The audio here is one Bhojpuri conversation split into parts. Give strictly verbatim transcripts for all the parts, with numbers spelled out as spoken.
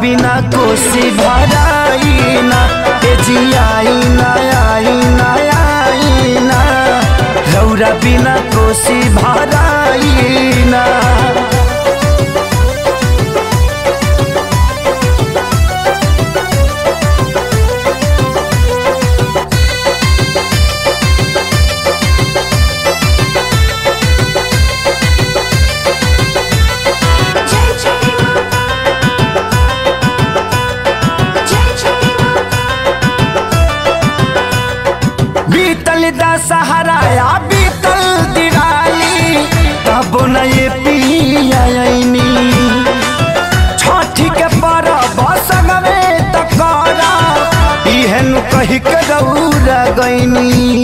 बिना कोसी भराईना ए जी आईना आईना आईना रौरा बिना कोसी भराईना। बीतल दशहरा या बीतल दिवाली तब न ये पियानी छठी के परब संगवे तकरा इहन कही के रौरा गईनी।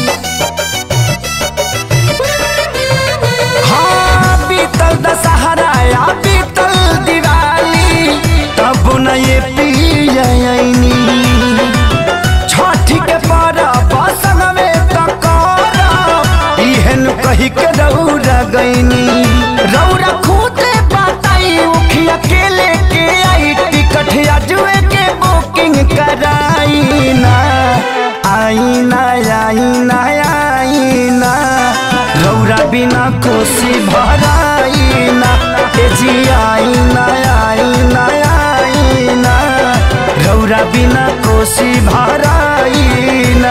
हाँ बीतल दशहरा या बीतल दिवाली तब न ये पियानी छठी के परब संगवे तकरा इहन कही के रौरा गईनी। रौरा खुदे बताई उखिया के लेके आई टिकट अजुए के बुकिंग कराईना आईना आईना आईना रौरा बिना कोसी भराईना ए जी आईना आईना आईना रौरा बिना कोसी भराईना।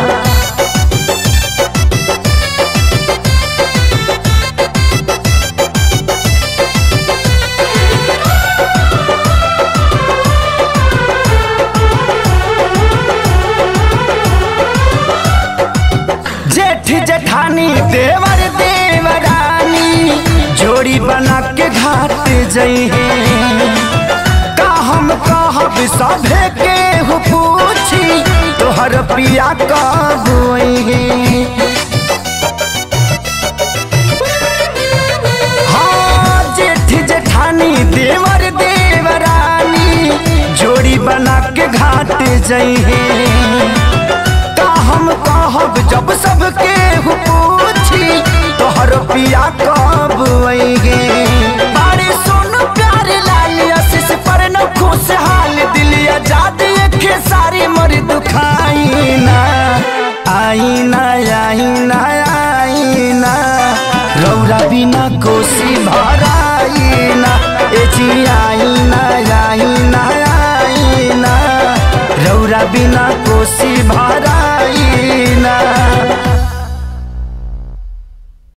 जेठ जेठानी देवर देवरानी जोड़ी बना के घाट जई है का हम कहब सभे के हो पूछी तोहर पिया कब है। हाँ जेठ जेठानी देवर देवरानी जोड़ी बना के घाट जई है हम कहब जब सबके हो पूछी तोहर पिया कब आएंगे। बारे सुन प्यारे लाल आशीष पर न खुशहाल दिल आजाद के सारी मर दुखाईना आईना आईना आईना रौरा बिना कोसी भराईना ए जी आईना आईना आईना रौरा बिना कोसी भराईना।